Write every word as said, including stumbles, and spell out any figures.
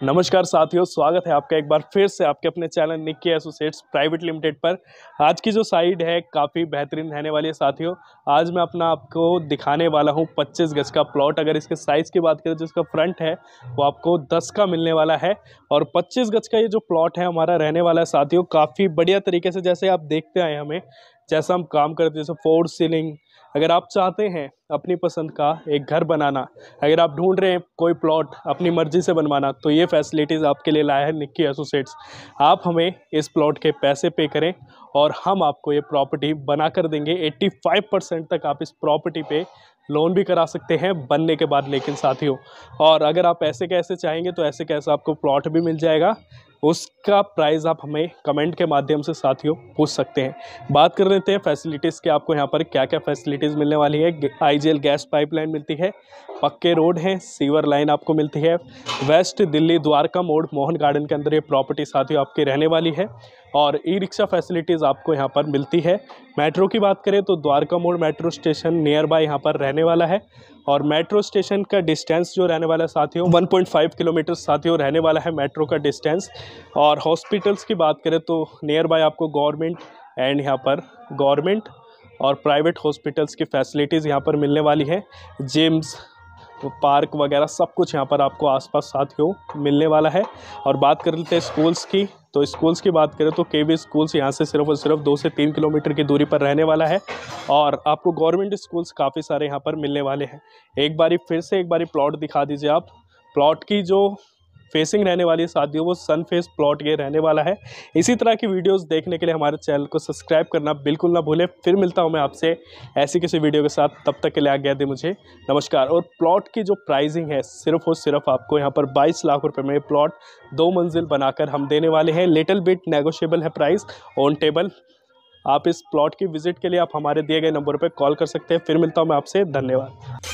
नमस्कार साथियों, स्वागत है आपका एक बार फिर से आपके अपने channel Nikki associates private limited पर। आज की जो साइड है काफ़ी बेहतरीन रहने वाली है साथियों। आज मैं अपना आपको दिखाने वाला हूं पच्चीस गज का प्लॉट। अगर इसके साइज़ की बात करें तो इसका फ्रंट है वो आपको दस का मिलने वाला है और पच्चीस गज का ये जो प्लॉट है हमारा रहने वाला है साथियों, काफ़ी बढ़िया तरीके से जैसे आप देखते आए हमें जैसा हम काम करते हैं, जैसे फोर सीलिंग। अगर आप चाहते हैं अपनी पसंद का एक घर बनाना, अगर आप ढूंढ रहे हैं कोई प्लॉट अपनी मर्ज़ी से बनवाना, तो ये फैसिलिटीज़ आपके लिए लाया है निक्की एसोसिएट्स। आप हमें इस प्लॉट के पैसे पे करें और हम आपको ये प्रॉपर्टी बना कर देंगे। पचासी परसेंट तक आप इस प्रॉपर्टी पे लोन भी करा सकते हैं बनने के बाद। लेकिन साथियों, और अगर आप ऐसे कैसे चाहेंगे तो ऐसे कैसे आपको प्लॉट भी मिल जाएगा। उसका प्राइस आप हमें कमेंट के माध्यम से साथियों पूछ सकते हैं। बात कर लेते हैं फैसिलिटीज़ के, आपको यहाँ पर क्या क्या फैसिलिटीज़ मिलने वाली है। आईजीएल गैस पाइपलाइन मिलती है, पक्के रोड हैं, सीवर लाइन आपको मिलती है। वेस्ट दिल्ली द्वारका मोड़ मोहन गार्डन के अंदर ये प्रॉपर्टी साथियों आपकी रहने वाली है। और ई रिक्शा फैसिलिटीज़ आपको यहाँ पर मिलती है। मेट्रो की बात करें तो द्वारका मोड़ मेट्रो स्टेशन नियर बाय यहाँ पर रहने वाला है और मेट्रो स्टेशन का डिस्टेंस जो रहने वाला है साथियों एक पॉइंट पाँच किलोमीटर साथियों रहने वाला है मेट्रो का डिस्टेंस। और हॉस्पिटल्स की बात करें तो नियर बाय आपको गवर्नमेंट एंड यहाँ पर गवर्नमेंट और प्राइवेट हॉस्पिटल्स की फैसिलिटीज़ यहाँ पर मिलने वाली है। जिम्स, पार्क वगैरह सब कुछ यहाँ पर आपको आसपास साथियों मिलने वाला है। और बात कर लेते हैं स्कूल्स की, तो स्कूल्स की बात करें तो केवी स्कूल्स यहाँ से सिर्फ और सिर्फ दो से तीन किलोमीटर की दूरी पर रहने वाला है और आपको गवर्नमेंट स्कूल्स काफ़ी सारे यहाँ पर मिलने वाले हैं। एक बारी फिर से एक बारी प्लॉट दिखा दीजिए आप। प्लॉट की जो फेसिंग रहने वाली है साथियों वो सन फेस प्लॉट ये रहने वाला है। इसी तरह की वीडियोस देखने के लिए हमारे चैनल को सब्सक्राइब करना बिल्कुल ना भूलें। फिर मिलता हूं मैं आपसे ऐसी किसी वीडियो के साथ, तब तक के लिए आज्ञा दें मुझे, नमस्कार। और प्लॉट की जो प्राइसिंग है सिर्फ और सिर्फ आपको यहाँ पर बाईस लाख रुपए में प्लॉट दो मंजिल बनाकर हम देने वाले हैं। लिटिल बिट नेगोशिएबल है प्राइस ऑन टेबल। आप इस प्लॉट की विजिट के लिए आप हमारे दिए गए नंबर पर कॉल कर सकते हैं। फिर मिलता हूँ मैं आपसे, धन्यवाद।